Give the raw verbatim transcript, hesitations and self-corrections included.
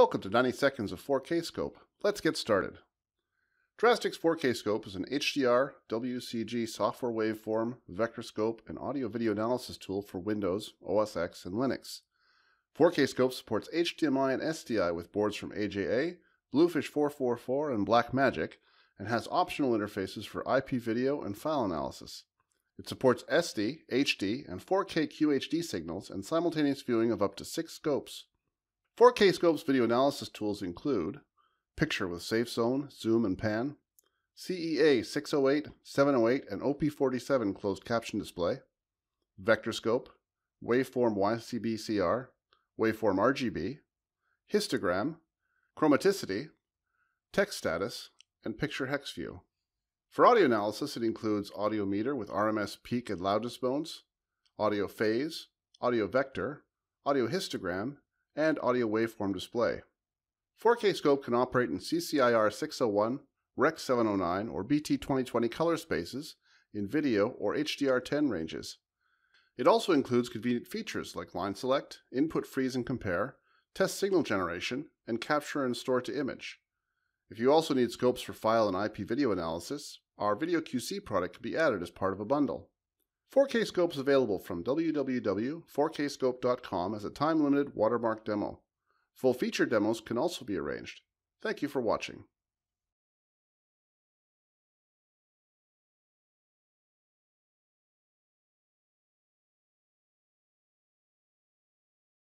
Welcome to ninety seconds of four K Scope. Let's get started. Drastic's four K Scope is an H D R, W C G software waveform, vectorscope, and audio-video analysis tool for Windows, O S X, and Linux. four K Scope supports H D M I and S D I with boards from A J A, Bluefish four forty-four, and Blackmagic, and has optional interfaces for I P video and file analysis. It supports S D, H D, and four K Q H D signals and simultaneous viewing of up to six scopes. four K Scope's video analysis tools include Picture with Safe Zone, Zoom, and Pan, C E A six oh eight, seven oh eight, and O P forty-seven closed caption display, Vectorscope, Waveform Y C B C R, Waveform R G B, Histogram, Chromaticity, Text Status, and Picture Hex View. For audio analysis, it includes Audio Meter with R M S peak and loudness modes, Audio Phase, Audio Vector, Audio Histogram, and Audio Waveform Display. four K Scope can operate in C C I R six oh one, Rec seven oh nine, or B T twenty twenty color spaces in video or H D R ten ranges. It also includes convenient features like line select, input freeze and compare, test signal generation, and capture and store to image. If you also need scopes for file and I P video analysis, our Video Q C product can be added as part of a bundle. four K Scope is available from w w w dot four K scope dot com as a time-limited watermark demo. Full feature demos can also be arranged. Thank you for watching.